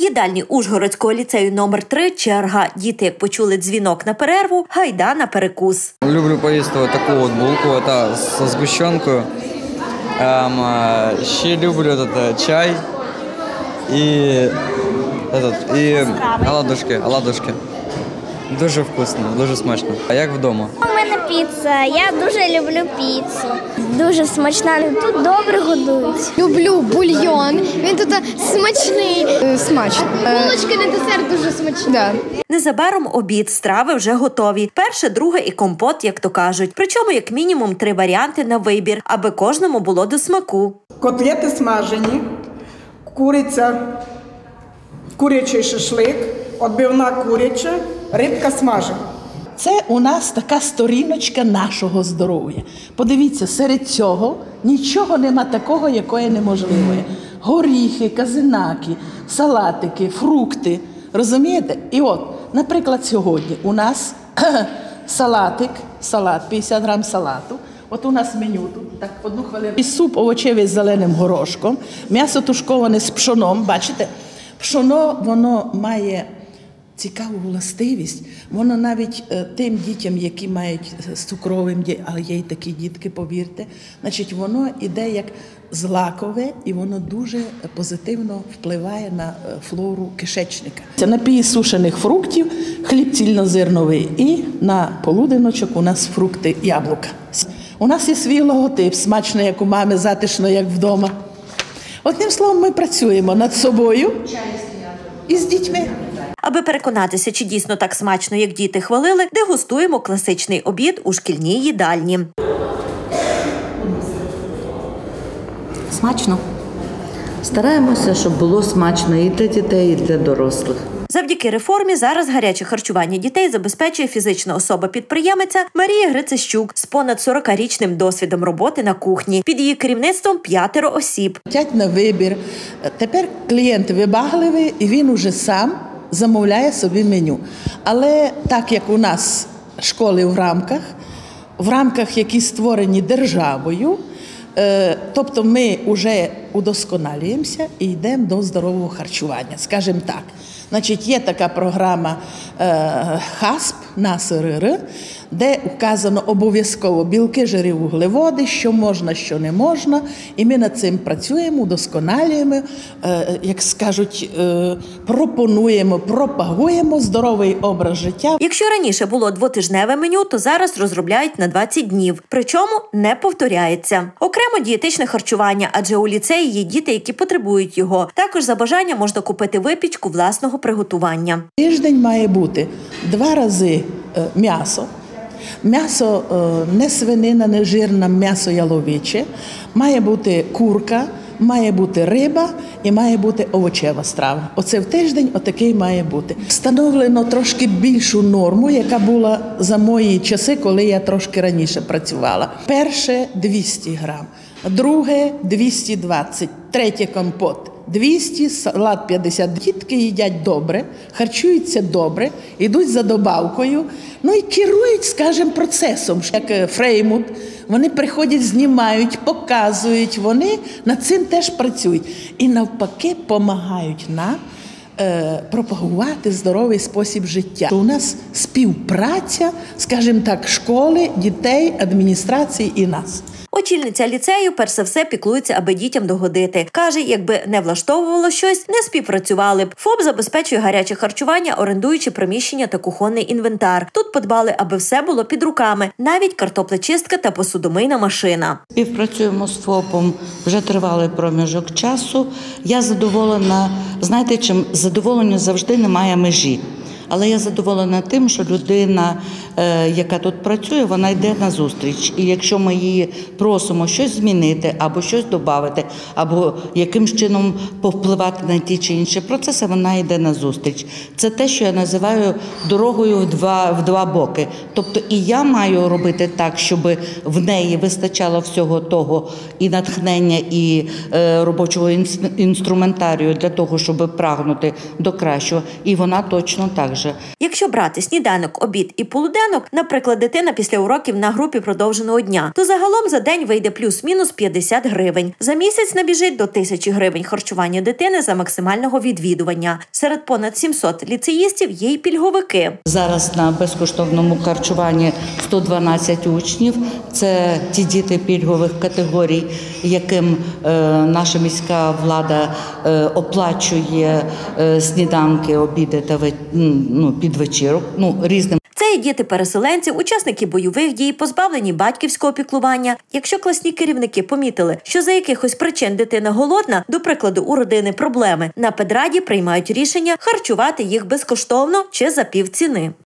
їдальні Ужгородського ліцею номер 3 черга. Діти, як почули дзвінок на перерву, гайда на перекус. Люблю поїсти таку булку з згущенкою. Ще люблю чай і оладушки. Дуже вкусно, дуже смачно. А як вдома? У мене піца. Я дуже люблю піцу. Дуже смачна. Тут добре годують. Люблю бульйон. Він тут смачний. Смачно. Булочки на десерт дуже смачні. Да. Незабаром обід, страви вже готові. Перше, друге і компот, як то кажуть. Причому як мінімум 3 варіанти на вибір, аби кожному було до смаку. Котлети смажені, куриця, курячий шашлик, відбивна куряча, рибка смажена. Це у нас така сторіночка нашого здоров'я. Подивіться, серед цього нічого нема такого, якої неможливої. Горіхи, казинаки, салатики, фрукти. Розумієте? І от, наприклад, сьогодні у нас салат, 50 грам салату. От у нас меню тут, так, одну хвилину. І суп овочевий з зеленим горошком, м'ясо тушковане з пшоном, бачите? Пшоно, воно має цікаву властивість. Воно навіть тим дітям, які мають з цукровим, але є й такі дітки, повірте, значить, воно іде як злакове, і воно дуже позитивно впливає на флору кишечника. Це напій сушених фруктів, хліб цільнозерновий і на полуденочок у нас фрукти, яблука. У нас є свій логотип, смачно, як у мами, затишно, як вдома. Одним словом, ми працюємо над собою і з дітьми. Аби переконатися, чи дійсно так смачно, як діти хвалили, дегустуємо класичний обід у шкільній їдальні. Смачно. Стараємося, щоб було смачно і для дітей, і для дорослих. Завдяки реформі зараз гаряче харчування дітей забезпечує фізична особа-підприємиця Марія Грицищук з понад 40-річним досвідом роботи на кухні. Під її керівництвом 5 осіб. Хотять на вибір. Тепер клієнт вибагливий, і він уже сам замовляє собі меню. Але так як у нас школи в рамках, які створені державою, тобто ми вже удосконалюємося і йдемо до здорового харчування, скажімо так. Значить, є така програма ХАСП на СРР, де вказано обов'язково білки, жири, вуглеводи, що можна, що не можна. І ми над цим працюємо, удосконалюємо, як скажуть, пропонуємо, пропагуємо здоровий образ життя. Якщо раніше було 2-тижневе меню, то зараз розробляють на 20 днів. Причому не повторяється. Окремо дієтичне харчування, адже у ліцеї є діти, які потребують його. Також за бажання можна купити випічку власного приготування. Тиждень має бути 2 рази м'ясо. М'ясо не свинина, не жирна, м'ясо яловиче. Має бути курка, має бути риба і має бути овочева страва. Оце в тиждень отакий має бути. Встановлено трошки більшу норму, яка була за мої часи, коли я трошки раніше працювала. Перше – 200 грам, друге – 220, третє – компот. 200, салат 50. Дітки їдять добре, харчуються добре, йдуть за добавкою, ну і керують, скажімо, процесом. Як Фреймут, вони приходять, знімають, показують, вони над цим теж працюють. І навпаки, допомагають нам пропагувати здоровий спосіб життя. У нас співпраця, скажімо так, школи, дітей, адміністрації і нас. Очільниця ліцею перш за все піклується, аби дітям догодити. Каже, якби не влаштовувало щось, не співпрацювали б. ФОП забезпечує гаряче харчування, орендуючи приміщення та кухонний інвентар. Тут подбали, аби все було під руками, навіть картоплечистка та посудомийна машина. Співпрацюємо з ФОПом вже тривалий проміжок часу. Я задоволена, знаєте чим? Задоволення завжди немає межі. Але я задоволена тим, що людина, яка тут працює, вона йде на зустріч. І якщо ми її просимо щось змінити, або щось додати, або якимсь чином повпливати на ті чи інші процеси, вона йде на зустріч. Це те, що я називаю дорогою в два боки. Тобто і я маю робити так, щоб в неї вистачало всього того і натхнення, і робочого інструментарію для того, щоб прагнути до кращого. І вона точно так так же. Якщо брати сніданок, обід і полуденок, наприклад, дитина після уроків на групі продовженого дня, то загалом за день вийде плюс-мінус 50 гривень. За місяць набіжить до 1000 гривень харчування дитини за максимального відвідування. Серед понад 700 ліцеїстів є й пільговики. Зараз на безкоштовному харчуванні 112 учнів. Це ті діти пільгових категорій, яким наша міська влада оплачує сніданки, обіди та підвечірок, різним. Це і діти переселенців, учасники бойових дій, позбавлені батьківського піклування. Якщо класні керівники помітили, що за якихось причин дитина голодна, до прикладу, у родини проблеми, на педраді приймають рішення харчувати їх безкоштовно чи за півціни.